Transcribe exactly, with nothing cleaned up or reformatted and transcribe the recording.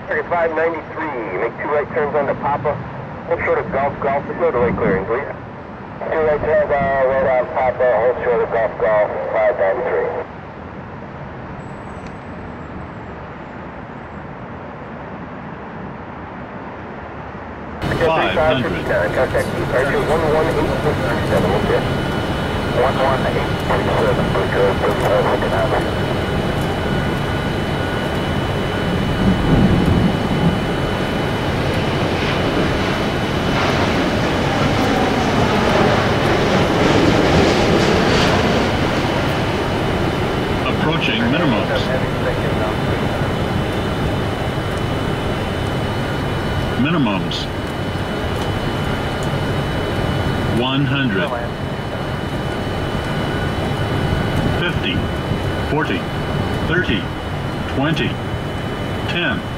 Target five ninety-three, make two right turns onto Papa. Hold short of Golf Golf, just no delay clearing, please. Two right turns uh, right on Papa, hold short of Golf Golf, five ninety-three. five hundred. Contact departure one one eight six two seven, okay? one one eight six seven, pretty good, pretty good, looking out. Approaching minimums. Minimums. one hundred. fifty. forty. thirty. twenty. ten.